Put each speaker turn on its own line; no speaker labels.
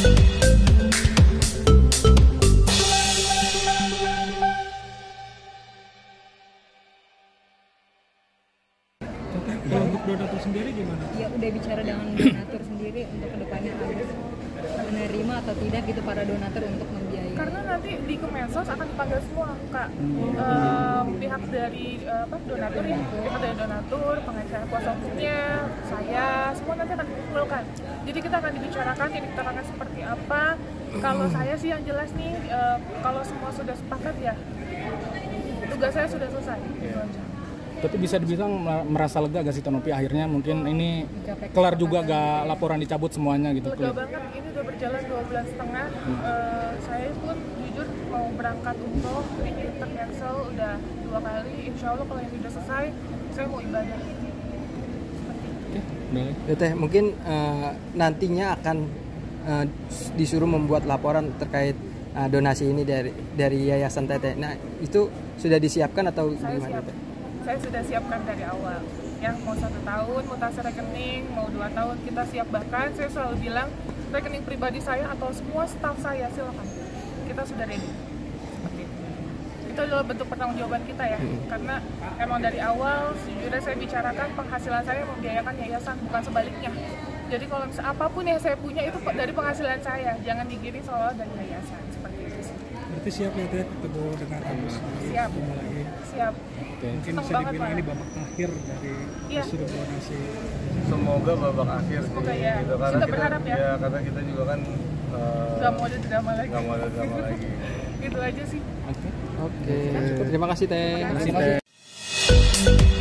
Kalau untuk donatur sendiri gimana?
Ya udah bicara dengan donatur sendiri untuk kedepannya harus menerima atau tidak gitu para donatur untuk membiayai.
Karena nanti di Kemensos akan dipanggil semua Kak, pihak dari donatur ya, pihak dari donatur, pengacara kuasa hukumnya, saya, semua nanti akan dikumpulkan. Jadi kita akan dibicarakan ini kita akan seperti apa. Kalau saya sih yang jelas nih, kalau semua sudah sepakat ya tugas saya sudah selesai. Gitu aja.
Tapi bisa dibilang merasa lega gak sih Tonopi akhirnya mungkin ini kelar juga gak laporan dicabut semuanya gitu.
Lega banget, ini udah berjalan 2 bulan setengah. Saya pun jujur mau berangkat umroh, ini tercancel udah 2 kali. Insya Allah kalau ini udah selesai, saya mau ibadah.
Ya Teh, mungkin nantinya akan disuruh membuat laporan terkait donasi ini dari Yayasan Teteh. Nah itu sudah disiapkan atau gimana Teh?
Saya sudah siapkan dari awal, yang mau 1 tahun, mutasi rekening, mau 2 tahun kita siap. Bahkan saya selalu bilang rekening pribadi saya atau semua staf saya silakan, kita sudah ready. Seperti itu adalah bentuk pertanggungjawaban kita ya, karena emang dari awal sejujurnya saya bicarakan penghasilan saya membiayakan yayasan, bukan sebaliknya. Jadi kalau misalnya apapun yang saya punya itu dari penghasilan saya, jangan digiring seolah dari yayasan, seperti itu sih.
Berarti siap ya Teh ketemu dengan Agus?
Siap.
Lagi.
Siap.
Mungkin bisa dibilang ini babak akhir dari disuruh donasi.
Semoga babak akhir.
Semoga ya.
Gitu. Karena
kita berharap ya.
Karena kita juga kan
nggak mau ada drama lagi.
Nggak mau ada drama lagi.
Gitu aja sih.
Oke. Terima kasih Teh.
Terima kasih.